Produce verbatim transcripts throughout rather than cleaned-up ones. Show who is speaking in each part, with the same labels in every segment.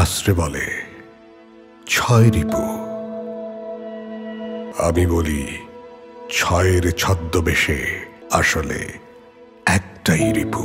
Speaker 1: শাস্ত্রে বলে ছয় রিপু, আমি বলি ছয়ের ছদ্মবেশে আসলে একটাই রিপু।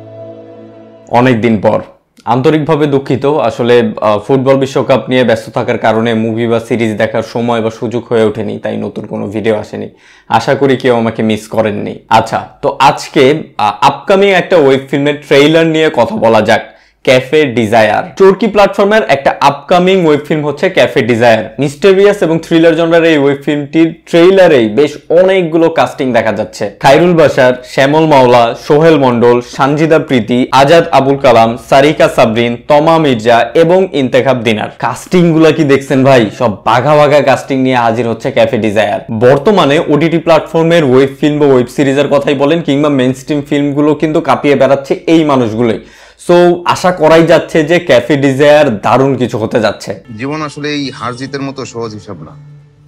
Speaker 2: অনেকদিন পর আন্তরিকভাবে দুঃখিত। আসলে ফুটবল বিশ্বকাপ নিয়ে ব্যস্ত থাকার কারণে মুভি বা সিরিজ দেখার সময় বা সুযোগ হয়ে ওঠেনি, তাই নতুন কোনো ভিডিও আসেনি। আশা করি কেউ আমাকে মিস করেননি। আচ্ছা, তো আজকে আপকামিং একটা ওয়েব ফিল্মের ট্রেইলার নিয়ে কথা বলা যাক, ক্যাফে ডিজায়ার। চরকি প্ল্যাটফর্মের একটা আপকামিং ওয়েব ফিল্ম হচ্ছে ক্যাফে ডিজায়ার। মিস্টেরিয়াস এবং থ্রিলার জনরার এই ওয়েব ফিল্মটির ট্রেইলারেই বেশ অনেকগুলো কাস্টিং দেখা যাচ্ছে। খায়রুল বাশার, শ্যামল মাওলা, সোহেল মন্ডল, সানজিদা প্রীতি, আজাদ আবুল কালাম, সারিকা সাবরিন, তমা মির্জা এবং ইন্তেখাব দিনার। কাস্টিং গুলা কি দেখছেন ভাই? সব বাঘা বাঘা কাস্টিং নিয়ে হাজির হচ্ছে ক্যাফে ডিজায়ার। বর্তমানে ওটিটি প্ল্যাটফর্মের ওয়েব ফিল্ম বা ওয়েব সিরিজের কথাই বলেন কিংবা মেইনস্ট্রিম ফিল্মগুলো কিন্তু কাঁপিয়ে বেড়াচ্ছে এই মানুষগুলোই। সো আশা করাই যাচ্ছে যে ক্যাফে ডিজায়ার দারুণ কিছু হতে যাচ্ছে।
Speaker 3: জীবন আসলে এই হার জিতের মতো সহজ হিসাব না,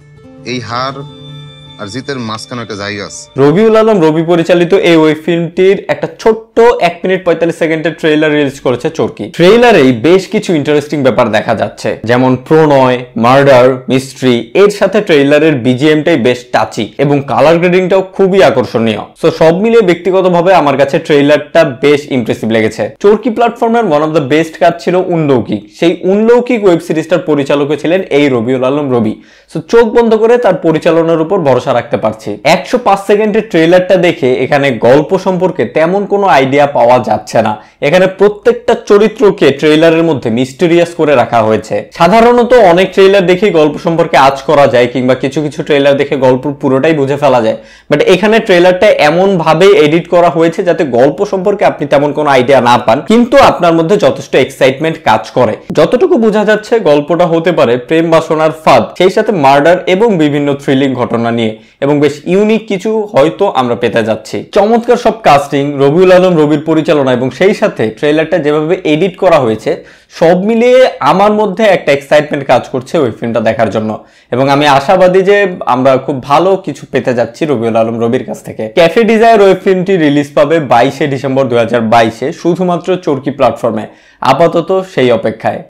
Speaker 3: এই হার আর জিতের মাঝখানে একটা জায়গা আছে।
Speaker 2: রবিউল আলম রবি পরিচালিত এই ওয়েব ফিল্মটির একটা ছোট্ট এক মিনিট পঁয়তাল্লিশ সেকেন্ডের ট্রেইলার রিলিজ করেছে চরকি। ট্রেইলারেই বেশ কিছু ইন্টারেস্টিং ব্যাপার দেখা যাচ্ছে, যেমন প্রণয়, মার্ডার, মিস্ট্রি। এর সাথে ট্রেইলারের বিজিএমটাই বেশ টাচি এবং কালার গ্রেডিংটাও খুবই আকর্ষণীয়। সো সব মিলিয়ে ব্যক্তিগতভাবে আমার কাছে ট্রেইলারটা বেশ ইমপ্রেসিভ লেগেছে। চরকি প্ল্যাটফর্মের ওয়ান অফ দ্য বেস্ট কাজ ছিল উনলৌকিক। সেই উনলৌকিক ওয়েব সিরিজটার পরিচালক ছিলেন এই রবিউল আলম রবি। সো চোখ বন্ধ করে তার পরিচালনার উপর ভরসা রাখতে পারছি। একশো পাঁচ সেকেন্ডের ট্রেইলারটা দেখে এখানে গল্প সম্পর্কে তেমন কোনো আইডিয়া পাওয়া যাচ্ছে না। এখানে প্রত্যেকটা চরিত্রকে ট্রেইলারের মধ্যে মিস্টেরিয়াস করে রাখা হয়েছে। সাধারণত অনেক ট্রেইলার দেখে গল্প সম্পর্কে আজ করা যায় কিংবা কিছু কিছু ট্রেইলার দেখে গল্প পুরোটাই বুঝে ফেলা যায়, বাট এখানে ট্রেইলারটা এমন ভাবে এডিট করা হয়েছে যাতে গল্প সম্পর্কে আপনি তেমন কোনো আইডিয়া না পান, কিন্তু আপনার মধ্যে যথেষ্ট এক্সাইটমেন্ট কাজ করে। যতটুকু বোঝা যাচ্ছে গল্পটা হতে পারে প্রেম বাসনার ফাঁদ, সেই সাথে মার্ডার এবং বিভিন্ন থ্রিলিং ঘটনা নিয়ে, এবং বেশ ইউনিক কিছু হয়তো আমরা পেতে যাচ্ছি। চমৎকার সব কাস্টিং, রবিউল আলম রবির পরিচালনা এবং সেই সাথে ট্রেইলারটা যেভাবে এডিট করা হয়েছে, সব মিলিয়ে আমার মধ্যে একটা এক্সাইটমেন্ট কাজ করছে ওই ফিল্মটা দেখার জন্য, এবং আমি আশাবাদী যে আমরা খুব ভালো কিছু পেতে যাচ্ছি রবিউল আলম রবির কাছ থেকে। ক্যাফে ডিজায়ার ওয়েব ফিল্মটি রিলিজ পাবে বাইশে ডিসেম্বর দুই হাজার বাইশে শুধুমাত্র চরকি প্ল্যাটফর্মে। আপাতত সেই অপেক্ষায়।